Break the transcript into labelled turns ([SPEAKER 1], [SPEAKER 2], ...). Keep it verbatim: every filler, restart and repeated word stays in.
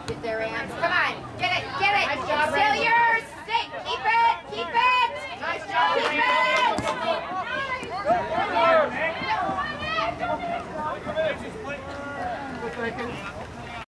[SPEAKER 1] Get their hands. Come on. Get it. Get it. Nice job, still yours. Stay. Keep it. Keep it. Nice job.